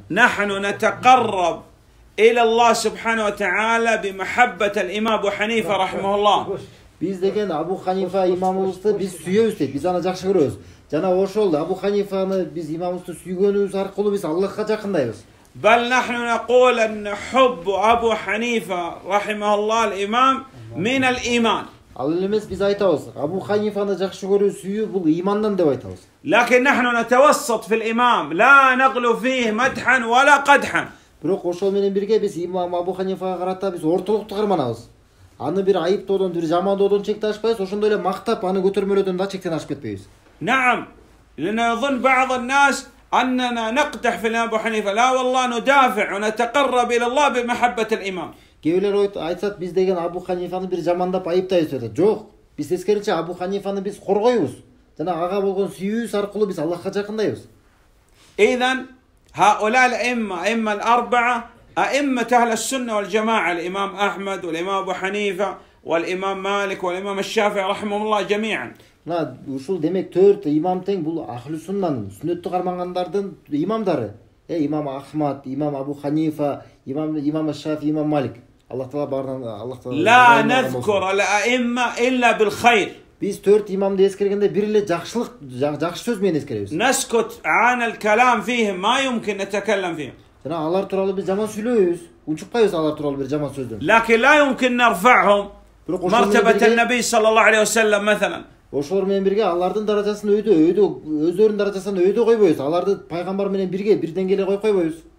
نحن نتقرب إلى الله سبحانه وتعالى بمحبة الإمام أبو حنيفة رحمه الله. Biz деген Абу Ханифа имамыбызды биз сүйөбүз дейт. Биз аны жакшы көрөбүз. Жана ошол Абу Ханифаны биз имамыбызды сүйгөнүбүз аркылуу биз Аллахка жакындайбыз. بل نحن نقول أن حب أبو حنيفة رحمه الله الإمام من الإيمان. Ал эмес биз айтабыз, Абу Ханифаны жакшы көрүү сүйүү бул имандан деп айтабыз. لكن نحن نتوسط في الإمام لا نغلو فيه مدحا ولا قدحا. Бирок ошол менен бирге биз имам Абу Ханифага карата биз ортолукту карманабыз. Аны бир айыптоодон, бир жамандоодон чектен ашпайбыз, ошондой эле мактап, аны көтөрмөлөөдөн да чектен ашып кетпейбиз. نعم، لأن يظن بعض الناس أننا نقدح في الإمام أبو حنيفة. لا والله ندافع ونتقرب إلى الله بمحبة الإمام. Кээбилер айтсат, биз деген Абу Ханифаны бир жамандап айыптайбыз деп. Жок, биз тескерисинче Абу Ханифаны биз коргойбуз. Жана ага болгон сүйүүбүз аркылуу биз Аллахка жакындайбыз. إذن هؤلاء الأئمة، أئمة الأربعة، أئمة أهل السنة والجماعة، الإمام أحمد والإمام أبو حنيفة والإمام مالك والإمام الشافعي رحمهم الله جميعا. Ушул демек 4 имам тең бул ахлу суннанын, сүннөттү кармангандардын имамдары. Имам Ахмад, имам Абу Ханифа, имам Шафи, имам Малик. Аллах Таала баарынан Аллах Таала. لا نذكر الأئمة إلا بالخير. Биз 4 имамды эскергенде бир эле жакшылык, жакшы сөз менен эскеребиз. نسكت عن الكلام فيهم، ما يمكن نتكلم فيهم. Жана алар тууралуу биз жаман сүйлөбүз, унчукпайбыз алар тууралуу бир жаман сөздөн. لكن لا يمكن نرفعهم مرتبة النبي صلى الله عليه وسلم مثلا. Ошолор менен бирге алардын даражасын өйдө, өздөрүнүн даражасын өйдө койбойбуз. Аларды пайгамбар менен бирге бир деңгээлге коюп койбойбуз.